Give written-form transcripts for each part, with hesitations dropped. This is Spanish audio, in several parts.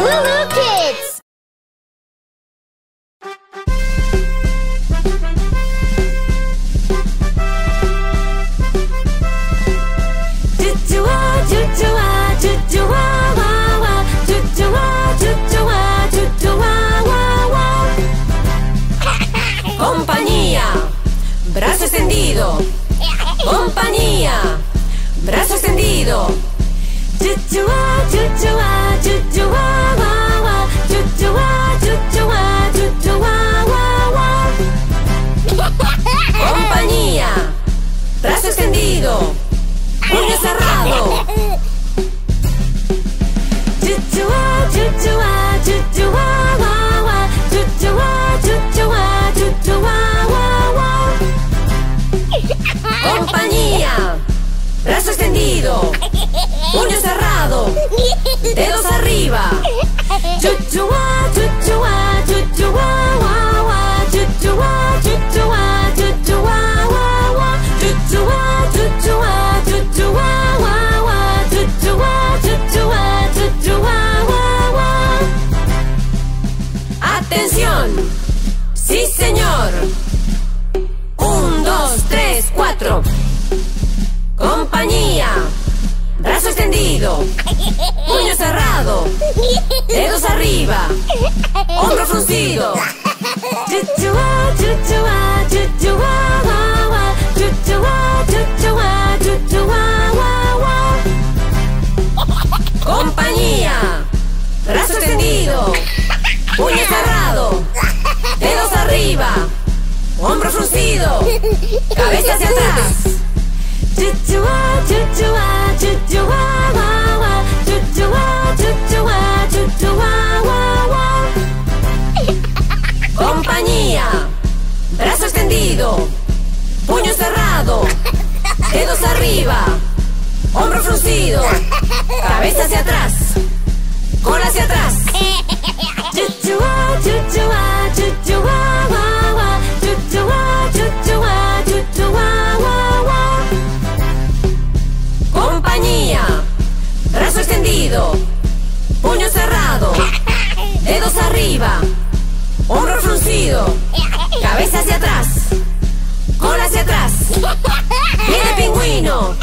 Lulu Kids! Compañía, brazo extendido. Compañía, brazo extendido. Compañía, brazo extendido. Puño cerrado. Compañía, brazo extendido. Puño cerrado. Dedos arriba. ¡Atención! ¡Sí, señor! 1, 2, 3, 4. Compañía, brazo extendido. Puño cerrado. Dedos arriba. Hombro fruncido. Compañía, brazo extendido. Puño cerrado. Dedos arriba. Hombro fruncido. Cabeza hacia atrás. Compañía, brazo extendido. Puño cerrado. Dedos arriba. Hombro fruncido. Cabeza hacia atrás. Cola hacia atrás. Compañía, brazo extendido. Puño cerrado. Dedos arriba. Hombro fruncido. Cabeza hacia atrás. Cola hacia atrás. Pie de pingüino.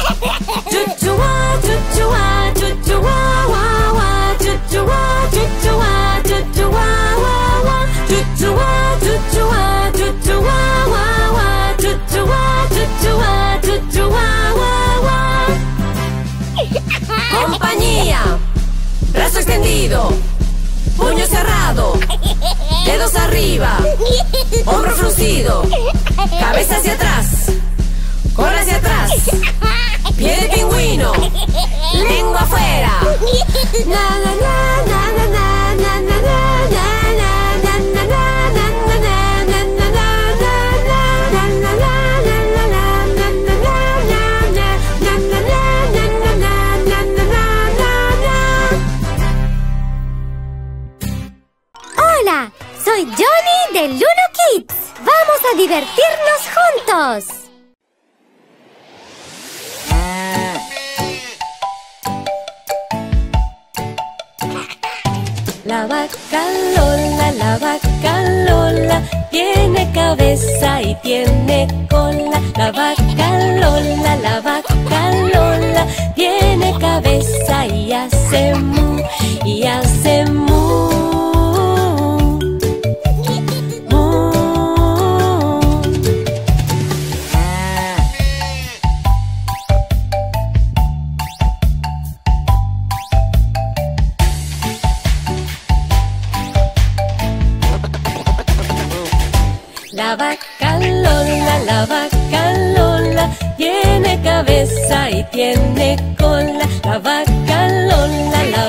Compañía, brazo extendido. Puño cerrado. Dedos arriba. Hombro fruncido. Cabeza hacia atrás. Cola hacia atrás. Pie de pingüino. Lengua afuera. Hola, soy Johnny de Lulu Kids. ¡Vamos a divertirnos juntos! La vaca Lola, tiene cabeza y tiene cola. La vaca Lola, tiene cabeza y hace mu, y hace mu. La vaca Lola, tiene cabeza y tiene cola. La vaca Lola,